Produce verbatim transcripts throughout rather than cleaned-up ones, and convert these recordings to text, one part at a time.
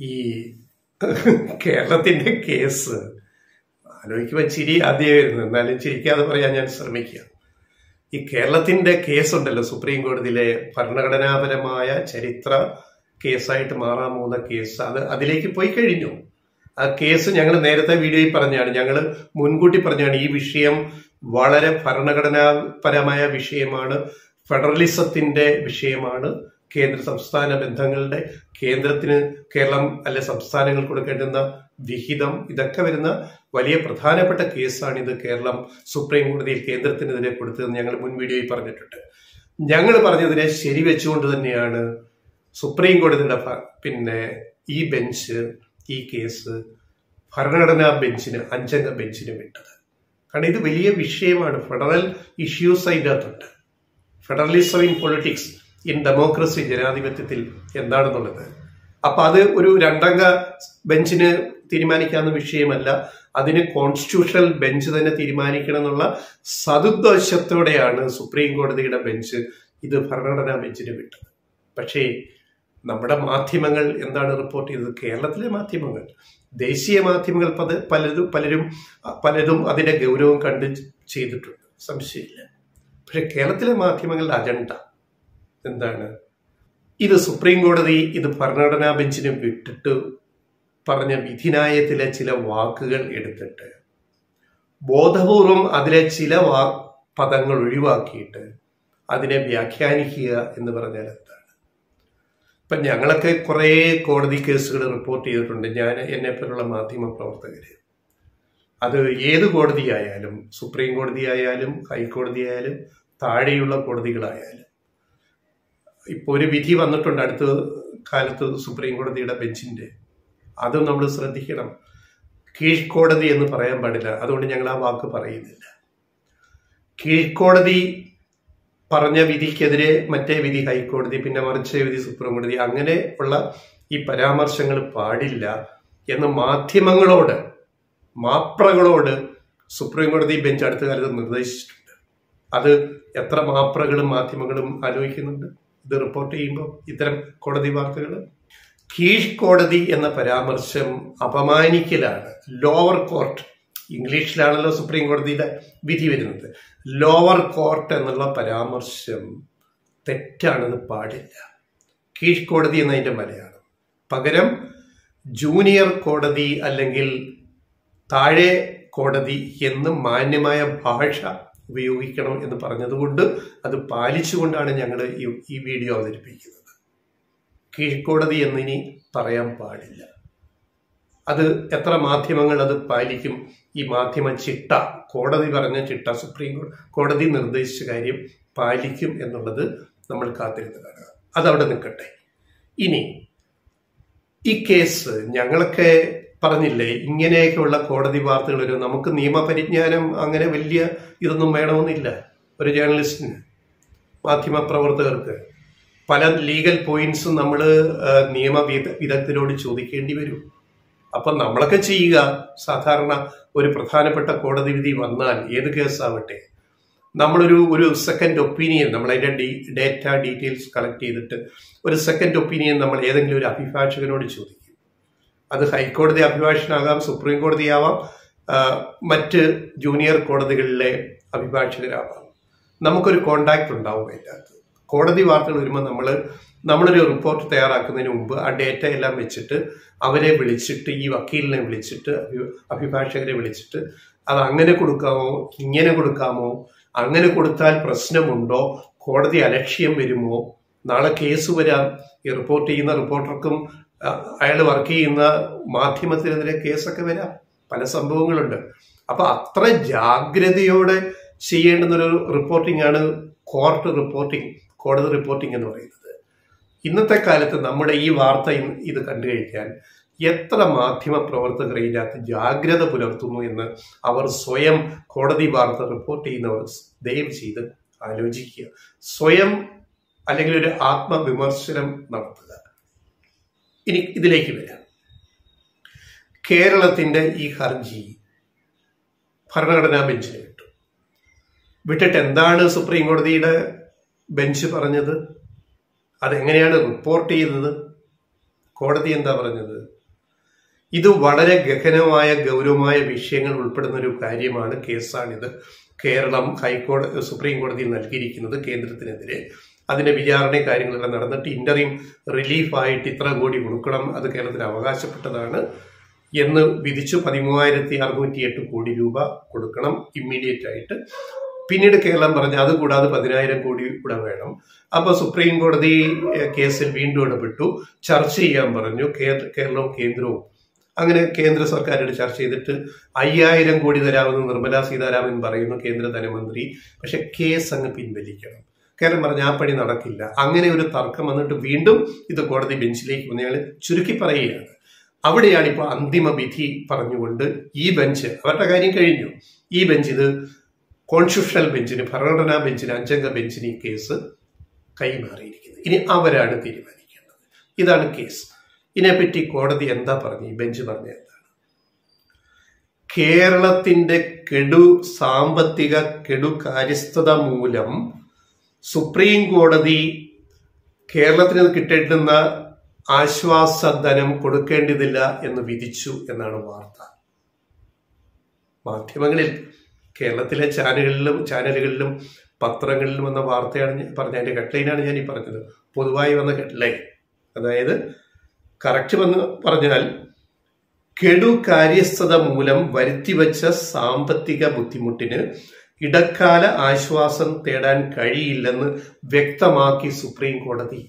ഈ കേരളത്തിന്റെ കേസ് ആലോചിക്കുമ്പോൾ ചിരി ആദ്യമേ വരുന്നത്, എന്നാലും ചിരിക്കാതെ പറയാൻ ഞാൻ ശ്രമിക്കുക. ഈ കേരളത്തിന്റെ കേസുണ്ടല്ലോ, സുപ്രീം കോടതിയിലെ ഭരണഘടനാപരമായ ചരിത്ര കേസായിട്ട് മാറാൻ പോകുന്ന കേസ്, അത് അതിലേക്ക് പോയി കഴിഞ്ഞു. ആ കേസ് ഞങ്ങൾ നേരത്തെ വീഡിയോയിൽ പറഞ്ഞാണ്, ഞങ്ങൾ മുൻകൂട്ടി പറഞ്ഞാണ് ഈ വിഷയം വളരെ ഭരണഘടനാപരമായ വിഷയമാണ്, ഫെഡറലിസത്തിന്റെ വിഷയമാണ്, കേന്ദ്ര സംസ്ഥാന ബന്ധങ്ങളുടെ കേന്ദ്രത്തിന് കേരളം അല്ലെ സംസ്ഥാനങ്ങൾ കൊടുക്കേണ്ടുന്ന വിഹിതം ഇതൊക്കെ വരുന്ന വലിയ പ്രധാനപ്പെട്ട കേസാണ് ഇത് കേരളം സുപ്രീം കോടതിയിൽ കേന്ദ്രത്തിനെതിരെ കൊടുത്തതെന്ന് ഞങ്ങൾ മുൻ വീഡിയോയിൽ പറഞ്ഞിട്ടുണ്ട്. ഞങ്ങൾ പറഞ്ഞതിനെ ശരിവെച്ചുകൊണ്ട് തന്നെയാണ് സുപ്രീം കോടതിയുടെ പിന്നെ ഈ ബെഞ്ച് ഈ കേസ് ഭരണഘടനാ ബെഞ്ചിന് അഞ്ചംഗ ബെഞ്ചിന് വിട്ടത്. കാരണം ഇത് വലിയ വിഷയമാണ്, ഫെഡറൽ ഇഷ്യൂസ് അതിൻ്റെ അകത്തുണ്ട്. Federalism in politics in democracy, ജനാധിപത്യത്തിൽ എന്താണെന്നുള്ളത്. അപ്പൊ അത് ഒരു രണ്ടംഗ ബെഞ്ചിന് തീരുമാനിക്കാവുന്ന വിഷയമല്ല, അതിന് കോൺസ്റ്റിറ്റ്യൂഷണൽ ബെഞ്ച് തന്നെ തീരുമാനിക്കണം എന്നുള്ള സതുദ്ദേശത്തോടെയാണ് സുപ്രീം കോടതിയുടെ ബെഞ്ച് ഇത് ഭരണഘടനാ ബെഞ്ചിന് വിട്ടത്. പക്ഷേ നമ്മുടെ മാധ്യമങ്ങൾ എന്താണ് റിപ്പോർട്ട് ചെയ്തത്? കേരളത്തിലെ മാധ്യമങ്ങൾ, ദേശീയ മാധ്യമങ്ങൾ പല പലരും പലരും പലരും അതിന്റെ ഗൗരവം കണ്ട് ചെയ്തിട്ടുണ്ട്, സംശയമില്ല. പക്ഷെ കേരളത്തിലെ മാധ്യമങ്ങളുടെ അജണ്ട എന്താണ്? ഇത് സുപ്രീം കോടതി ഇത് ഭരണഘടനാ ബെഞ്ചിന് വിട്ടിട്ട് പറഞ്ഞ വിധിന്യായത്തിലെ ചില വാക്കുകൾ എടുത്തിട്ട് ബോധപൂർവം അതിലെ ചില വാ പദങ്ങൾ ഒഴിവാക്കിയിട്ട് അതിനെ വ്യാഖ്യാനിക്കുക എന്ന് പറഞ്ഞാൽ എന്താണ്? ഇപ്പൊ ഞങ്ങളൊക്കെ കുറെ കോടതി കേസുകൾ റിപ്പോർട്ട് ചെയ്തിട്ടുണ്ട്, ഞാൻ എന്നെപ്പോലുള്ള മാധ്യമ പ്രവർത്തകര്. അത് ഏത് കോടതിയായാലും, സുപ്രീം കോടതി ആയാലും ഹൈക്കോടതി ആയാലും താഴെയുള്ള കോടതികളായാലും. ഇപ്പൊ ഒരു വിധി വന്നിട്ടുണ്ട് അടുത്ത കാലത്ത് സുപ്രീം കോടതിയുടെ ബെഞ്ചിന്റെ, അതും നമ്മൾ ശ്രദ്ധിക്കണം. കീഴ്ക്കോടതി എന്ന് പറയാൻ പാടില്ല, അതുകൊണ്ട് ഞങ്ങൾ ആ വാക്ക് പറയുന്നില്ല. കീഴ്ക്കോടതി പറഞ്ഞ വിധിക്കെതിരെ മറ്റേ വിധി ഹൈക്കോടതി, പിന്നെ മറിച്ച വിധി സുപ്രീം കോടതി, അങ്ങനെ ഉള്ള ഈ പരാമർശങ്ങൾ പാടില്ല എന്ന് മാധ്യമങ്ങളോട്, മാപ്രകളോട് സുപ്രീം കോടതി ബെഞ്ച് അടുത്ത കാലത്ത് നിർദ്ദേശിച്ചിട്ടുണ്ട്. അത് എത്ര മാപ്രകളും മാധ്യമങ്ങളും ആലോചിക്കുന്നുണ്ട് ഇത് റിപ്പോർട്ട് ചെയ്യുമ്പോൾ ഇത്തരം കോടതി വാർത്തകൾ? കീഴ്ക്കോടതി എന്ന പരാമർശം അപമാനിക്കലാണ്. ലോവർ കോർട്ട്, ഇംഗ്ലീഷിലാണല്ലോ സുപ്രീം കോടതിയുടെ വിധി വരുന്നത്. ലോവർ കോർട്ട് എന്നുള്ള പരാമർശം തെറ്റാണെന്ന് പാടില്ല. കീഴ്ക്കോടതി എന്നതിന്റെ മലയാളം. പകരം ജൂനിയർ കോടതി അല്ലെങ്കിൽ താഴെ കോടതി എന്ന് മാന്യമായ ഭാഷ ഉപയോഗിക്കണം എന്ന് പറഞ്ഞതുകൊണ്ട് അത് പാലിച്ചുകൊണ്ടാണ് ഞങ്ങൾ ഈ വീഡിയോ അവതരിപ്പിക്കുന്നത്. കീഴ്ക്കോടതി എന്നിനി പറയാൻ പാടില്ല. അത് എത്ര മാധ്യമങ്ങൾ അത് പാലിക്കും? ഈ മാധ്യമ ചിട്ട, കോടതി പറഞ്ഞ ചിട്ട, സുപ്രീം കോടതി നിർദ്ദേശിച്ച കാര്യം പാലിക്കും എന്നുള്ളത് നമ്മൾ കാത്തിരുന്ന് കാണുക. അതവിടെ നിൽക്കട്ടെ. ഇനി ഈ കേസ് ഞങ്ങളൊക്കെ പറഞ്ഞില്ലേ, ഇങ്ങനെയൊക്കെയുള്ള കോടതി വാർത്തകൾ വരും. നമുക്ക് നിയമപരിജ്ഞാനം അങ്ങനെ വലിയ ഇതൊന്നും വേണമെന്നില്ല. ഒരു ജേർണലിസ്റ്റിന്, മാധ്യമ പ്രവർത്തകർക്ക് പല ലീഗൽ പോയിന്റ്സും നമ്മൾ നിയമ വിദഗ്ധരോട് ചോദിക്കേണ്ടി വരും. അപ്പൊ നമ്മളൊക്കെ ചെയ്യുക, സാധാരണ ഒരു പ്രധാനപ്പെട്ട കോടതി വിധി വന്നാൽ ഏത് കേസാവട്ടെ, നമ്മളൊരു ഒരു സെക്കൻഡ് ഒപ്പീനിയൻ, നമ്മളതിന്റെ ഡീ ഡേറ്റ ഡീറ്റെയിൽസ് കളക്ട് ചെയ്തിട്ട് ഒരു സെക്കൻഡ് ഒപ്പീനിയൻ നമ്മൾ ഏതെങ്കിലും ഒരു അഭിഭാഷകനോട് ചോദിക്കും. അത് ഹൈക്കോടതി അഭിഭാഷകനാകാം, സുപ്രീം കോടതിയാവാം, മറ്റ് ജൂനിയർ കോടതികളിലെ അഭിഭാഷകരാവാം. നമുക്കൊരു കോണ്ടാക്ട് ഉണ്ടാവും അതിൻ്റെ അകത്ത്. കോടതി വാർത്തകൾ വരുമ്പോൾ നമ്മൾ നമ്മളൊരു റിപ്പോർട്ട് തയ്യാറാക്കുന്നതിന് മുമ്പ് ആ ഡേറ്റ എല്ലാം വെച്ചിട്ട് അവരെ വിളിച്ചിട്ട്, ഈ വക്കീലിനെ വിളിച്ചിട്ട്, അഭിഭാഷകരെ വിളിച്ചിട്ട് അത് അങ്ങനെ കൊടുക്കാമോ, ഇങ്ങനെ കൊടുക്കാമോ, അങ്ങനെ കൊടുത്താൽ പ്രശ്നമുണ്ടോ, കോടതി അലക്ഷ്യം വരുമോ, നാളെ കേസ് വരാം, ഈ റിപ്പോർട്ട് ചെയ്യുന്ന റിപ്പോർട്ടർക്കും അയാൾ വർക്ക് ചെയ്യുന്ന മാധ്യമത്തിനെതിരെ കേസൊക്കെ വരാം, പല സംഭവങ്ങളുണ്ട്. അപ്പൊ അത്ര ജാഗ്രതയോടെ ചെയ്യേണ്ടുന്നൊരു റിപ്പോർട്ടിംഗ് ആണ് കോർട്ട് റിപ്പോർട്ടിംഗ്, കോടതി റിപ്പോർട്ടിംഗ് എന്ന് പറയുന്നത്. ഇന്നത്തെ കാലത്ത് നമ്മുടെ ഈ വാർത്ത ഇത് കണ്ടു കഴിഞ്ഞാൽ എത്ര മാധ്യമ പ്രവർത്തകർ ഇതിനകത്ത് ജാഗ്രത പുലർത്തുന്നു എന്ന് അവർ സ്വയം കോടതി വാർത്ത റിപ്പോർട്ട് ചെയ്യുന്നവർ ദയവ് ചെയ്ത് ആലോചിക്കുക. സ്വയം അല്ലെങ്കിൽ ഒരു ആത്മവിമർശനം നടത്തുക. ഇനി ഇതിലേക്ക് വരാം. കേരളത്തിന്റെ ഈ ഹർജി ഭരണഘടനാ ബെഞ്ചിന് വിട്ടു. വിട്ടിട്ട് എന്താണ് സുപ്രീം കോടതിയുടെ ബെഞ്ച് പറഞ്ഞത്? അതെങ്ങനെയാണ് റിപ്പോർട്ട് ചെയ്തത്? കോടതി എന്താ പറഞ്ഞത്? ഇത് വളരെ ഗഹനമായ ഗൗരവമായ വിഷയങ്ങൾ ഉൾപ്പെടുന്ന ഒരു കാര്യമാണ്, കേസാണിത്. കേരളം ഹൈക്കോടതി സുപ്രീം കോടതിയിൽ നൽകിയിരിക്കുന്നത് കേന്ദ്രത്തിനെതിരെ. അതിന്റെ വിചാരണ കാര്യങ്ങളെല്ലാം നടന്നിട്ട് ഇന്ററിം റിലീഫായിട്ട് ഇത്ര കോടി കൊടുക്കണം, അത് കേരളത്തിന് അവകാശപ്പെട്ടതാണ് എന്ന് വിധിച്ചു. പതിമൂവായിരത്തി അറുന്നൂറ്റി എട്ട് കോടി രൂപ കൊടുക്കണം ഇമ്മീഡിയറ്റ് ആയിട്ട്. പിന്നീട് കേരളം പറഞ്ഞു അത് കൂടാതെ പതിനായിരം കോടി കൂടെ വേണം. അപ്പൊ സുപ്രീം കോടതി കേസിൽ വീണ്ടും ഇടപെട്ടു, ചർച്ച ചെയ്യാൻ പറഞ്ഞു കേരളവും കേന്ദ്രവും. അങ്ങനെ കേന്ദ്ര സർക്കാരോട് ചർച്ച ചെയ്തിട്ട് അയ്യായിരം കോടി തരാമെന്ന് നിർമ്മലാ സീതാരാമൻ പറയുന്നു, കേന്ദ്ര ധനമന്ത്രി. പക്ഷെ കേസ് അങ്ങ് പിൻവലിക്കണം. കേരളം പറഞ്ഞ ആ പണി നടക്കില്ല. അങ്ങനെ ഒരു തർക്കം വന്നിട്ട് വീണ്ടും ഇത് കോടതി ബെഞ്ചിലേക്ക് വന്ന് ഞങ്ങൾ ചുരുക്കി പറയുകയാണ്. അവിടെയാണ് ഇപ്പോൾ അന്തിമ വിധി പറഞ്ഞുകൊണ്ട് ഈ ബെഞ്ച്, അവരുടെ കാര്യം കഴിഞ്ഞു, ഈ ബെഞ്ച് ഇത് കോൺസ്റ്റിറ്റ്യൂഷണൽ ബെഞ്ചിന്, ഭരണഘടനാ ബെഞ്ചിന്, അഞ്ചംഗ ബെഞ്ചിന് ഈ കേസ് കൈമാറിയിരിക്കുന്നത്. ഇനി അവരാണ് തീരുമാനിക്കേണ്ടത്. ഇതാണ് കേസ്. ഇതിനെപ്പറ്റി കോടതി എന്താ പറഞ്ഞു, ഈ ബെഞ്ച് പറഞ്ഞ എന്താണ്? കേരളത്തിന്റെ കെടു സാമ്പത്തിക കെടു കാര്യസ്ഥത മൂലം സുപ്രീം കോടതി കേരളത്തിന് കിട്ടേണ്ടുന്ന ആശ്വാസധനം കൊടുക്കേണ്ടതില്ല എന്ന് വിധിച്ചു എന്നാണ് വാർത്ത. മാധ്യമങ്ങളിൽ, കേരളത്തിലെ ചാനലുകളിലും ചാനലുകളിലും പത്രങ്ങളിലും വന്ന വാർത്തയാണ് ഞാൻ പറഞ്ഞത്. അതിന്റെ ഹെഡ്ലൈനാണ് ഞാൻ ഈ പറഞ്ഞത്, പൊതുവായി വന്ന ഹെഡ്ലൈൻ. അതായത് കറക്റ്റ് വന്ന് പറഞ്ഞാൽ കെടു കാര്യസ്ഥത മൂലം വരുത്തിവെച്ച സാമ്പത്തിക ബുദ്ധിമുട്ടിന് ഇടക്കാല ആശ്വാസം തേടാൻ കഴിയില്ലെന്ന് വ്യക്തമാക്കി സുപ്രീം കോടതി.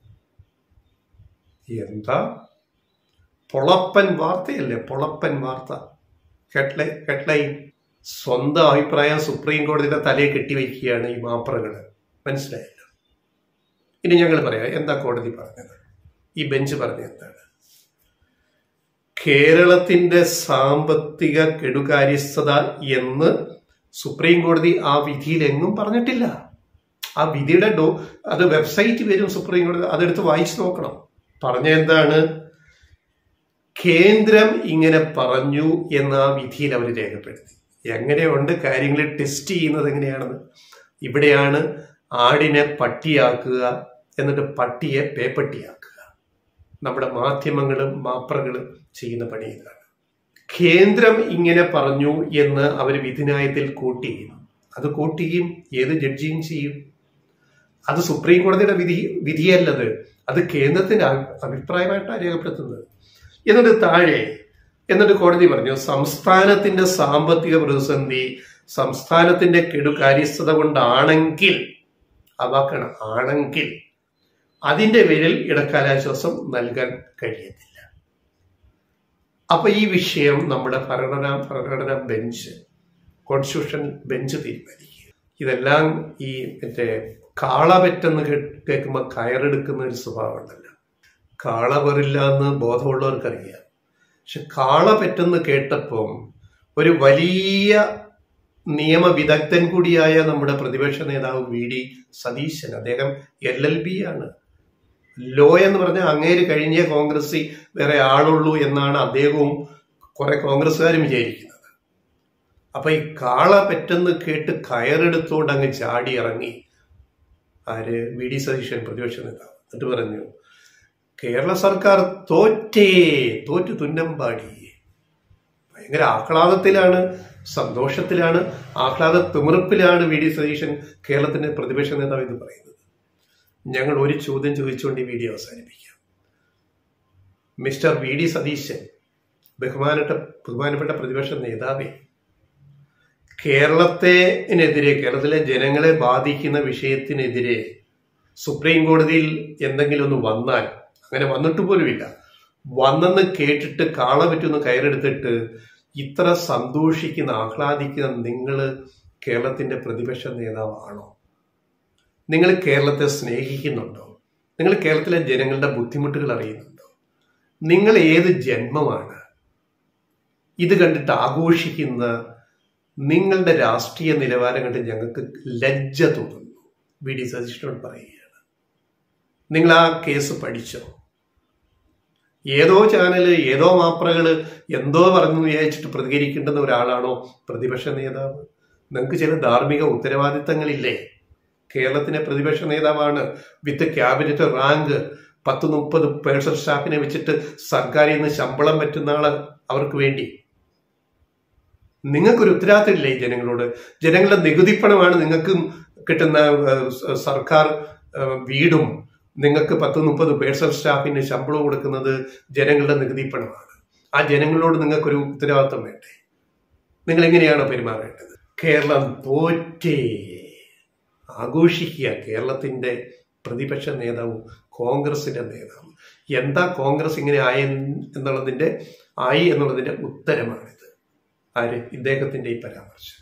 എന്താ പൊളപ്പൻ വാർത്തയല്ലേ, പൊളപ്പൻ വാർത്ത. ഹെഡ്ലൈൻ ഹെഡ്ലൈൻ സ്വന്തം അഭിപ്രായം സുപ്രീം കോടതിയുടെ തലയെ കെട്ടിവെക്കുകയാണ് ഈ മാപ്രകള്. മനസ്സിലായല്ലോ. ഇനി ഞങ്ങൾ പറയാം എന്താ കോടതി പറഞ്ഞത്, ഈ ബെഞ്ച് പറഞ്ഞ എന്താണ്? കേരളത്തിന്റെ സാമ്പത്തിക കെടുകാര്യസ്ഥത എന്ന് സുപ്രീം കോടതി ആ വിധിയിൽ എങ്ങും പറഞ്ഞിട്ടില്ല. ആ വിധിയുടെ ഡോ അത് വെബ്സൈറ്റ് വരും സുപ്രീം കോടതി, അതെടുത്ത് വായിച്ചു നോക്കണം. പറഞ്ഞ എന്താണ്? കേന്ദ്രം ഇങ്ങനെ പറഞ്ഞു എന്ന് ആ വിധിയിൽ അവർ രേഖപ്പെടുത്തി. എങ്ങനെയുണ്ട് കാര്യങ്ങൾ ടെസ്റ്റ് ചെയ്യുന്നത് എങ്ങനെയാണെന്ന്. ഇവിടെയാണ് ആടിനെ പട്ടിയാക്കുക എന്നിട്ട് പട്ടിയെ പേപ്പട്ടിയാക്കുക. നമ്മുടെ മാധ്യമങ്ങളും മാപ്രകളും ചെയ്യുന്ന പണി ഇതാണ്. കേന്ദ്രം ഇങ്ങനെ പറഞ്ഞു എന്ന് അവർ വിധിന്യായത്തിൽ കോട്ട് ചെയ്യും. അത് കോട്ട് ചെയ്യും ഏത് ജഡ്ജിയും ചെയ്യും. അത് സുപ്രീം കോടതിയുടെ വിധി വിധിയല്ലത്, അത് കേന്ദ്രത്തിന്റെ അഭിപ്രായമായിട്ടാണ് രേഖപ്പെടുത്തുന്നത്. എന്നിട്ട് താഴെ എന്നിട്ട് കോടതി പറഞ്ഞു, സംസ്ഥാനത്തിന്റെ സാമ്പത്തിക പ്രതിസന്ധി സംസ്ഥാനത്തിന്റെ കെടുകാര്യസ്ഥത കൊണ്ടാണെങ്കിൽ, അവാക്കണം ആണെങ്കിൽ, അതിന്റെ പേരിൽ ഇടക്കാലാശ്വാസം നൽകാൻ കഴിയത്തില്ല. അപ്പൊ ഈ വിഷയം നമ്മുടെ ഭരണഘടനാ ഭരണഘടനാ ബെഞ്ച്, കോൺസ്റ്റിറ്റ്യൂഷൻ ബെഞ്ച് തീരുമാനിക്കുക. ഇതെല്ലാം ഈ മറ്റേ കാള പെറ്റെന്ന് കേൾക്കുമ്പോൾ കയറെടുക്കുന്ന ഒരു സ്വഭാവം ഉണ്ടല്ലോ. കാള വരില്ല എന്ന് ബോധമുള്ളവർക്കറിയാം. പക്ഷെ കാള പെറ്റെന്ന് കേട്ടപ്പം ഒരു വലിയ നിയമവിദഗ്ധൻ കൂടിയായ നമ്മുടെ പ്രതിപക്ഷ നേതാവ് വി ഡി സതീശൻ, അദ്ദേഹം എൽ എൽ ബി ആണ്, ലോ എന്ന് പറഞ്ഞാൽ അങ്ങേര് കഴിഞ്ഞ കോൺഗ്രസ് വേറെ ആളുള്ളൂ എന്നാണ് അദ്ദേഹവും കുറെ കോൺഗ്രസ്സുകാരും വിചാരിക്കുന്നത്. അപ്പൊ ഈ കാള പെറ്റെന്ന് കേട്ട് കയറെടുത്തുകൊണ്ട് അങ്ങ് ചാടി ഇറങ്ങി ആര്, വി ഡി സതീശൻ പ്രതിപക്ഷ നേതാവ്. എന്നിട്ട് പറഞ്ഞു, കേരള സർക്കാർ തോറ്റേ തോറ്റു തുന്നമ്പാടി. ഭയങ്കര ആഹ്ലാദത്തിലാണ്, സന്തോഷത്തിലാണ്, ആഹ്ലാദ തിമിർപ്പിലാണ് വി ഡി സതീശൻ കേരളത്തിന്റെ പ്രതിപക്ഷ നേതാവ് ഇത് പറയുന്നത്. ഞങ്ങൾ ഒരു ചോദ്യം ചോദിച്ചുകൊണ്ട് ഈ വീഡിയോ അവസാനിപ്പിക്കാം. മിസ്റ്റർ വി ഡി സതീശൻ, ബഹുമാനപ്പെട്ട ബഹുമാനപ്പെട്ട പ്രതിപക്ഷ നേതാവേ, കേരളത്തിനെതിരെ, കേരളത്തിലെ ജനങ്ങളെ ബാധിക്കുന്ന വിഷയത്തിനെതിരെ സുപ്രീം കോടതിയിൽ എന്തെങ്കിലും ഒന്ന് വന്നാൽ, അങ്ങനെ വന്നിട്ട് പോലുമില്ല, വന്നെന്ന് കേട്ടിട്ട് കാള പറ്റുന്ന കയറെടുത്തിട്ട് ഇത്ര സന്തോഷിക്കുന്ന ആഹ്ലാദിക്കുന്ന നിങ്ങൾ കേരളത്തിന്റെ പ്രതിപക്ഷ നേതാവാണോ? നിങ്ങൾ കേരളത്തെ സ്നേഹിക്കുന്നുണ്ടോ? നിങ്ങൾ കേരളത്തിലെ ജനങ്ങളുടെ ബുദ്ധിമുട്ടുകൾ അറിയുന്നുണ്ടോ? നിങ്ങൾ ഏത് ജന്മമാണ്? ഇത് കണ്ടിട്ട് ആഘോഷിക്കുന്ന നിങ്ങളുടെ രാഷ്ട്രീയ നിലവാരം കണ്ട് ഞങ്ങൾക്ക് ലജ്ജ തോന്നുന്നു. വി ഡി സതീശനോട് പറയുകയാണ്, നിങ്ങൾ ആ കേസ് പഠിച്ചോ? ഏതോ ചാനല്, ഏതോ മാപ്രകള് എന്തോ പറഞ്ഞു വിചാരിച്ചിട്ട് പ്രതികരിക്കേണ്ടുന്ന ഒരാളാണോ പ്രതിപക്ഷ നേതാവ്? നിങ്ങൾക്ക് ചില ധാർമ്മിക ഉത്തരവാദിത്തങ്ങളില്ലേ? കേരളത്തിലെ പ്രതിപക്ഷ നേതാവാണ്, വിത്ത് ക്യാബിനറ്റ് റാങ്ക്, പത്ത് മുപ്പത് പേഴ്സണൽ സ്റ്റാഫിനെ വെച്ചിട്ട് സർക്കാരിൽ നിന്ന് ശമ്പളം പറ്റുന്ന ആള് അവർക്ക് വേണ്ടി. നിങ്ങൾക്കൊരു ഉത്തരവാദിത്തമില്ല ഈ ജനങ്ങളോട്. ജനങ്ങളുടെ നികുതിപ്പണമാണ് നിങ്ങൾക്ക് കിട്ടുന്ന സർക്കാർ വീടും നിങ്ങൾക്ക് പത്ത് മുപ്പത് പേഴ്സണൽ സ്റ്റാഫിന് ശമ്പളം കൊടുക്കുന്നത് ജനങ്ങളുടെ നികുതിപ്പണമാണ്. ആ ജനങ്ങളോട് നിങ്ങൾക്കൊരു ഉത്തരവാദിത്തം വേണ്ടേ? നിങ്ങൾ എങ്ങനെയാണ് പെരുമാറേണ്ടത്? കേരളം തോറ്റേ ആഘോഷിക്കുക. കേരളത്തിന്റെ പ്രതിപക്ഷ നേതാവും കോൺഗ്രസിന്റെ നേതാവും. എന്താ കോൺഗ്രസ് ഇങ്ങനെ ആയ എന്നുള്ളതിന്റെ ആയി എന്നുള്ളതിന്റെ ഉത്തരമാണിത്. ആര്? ഇദ്ദേഹത്തിന്റെ ഈ പരാമർശം.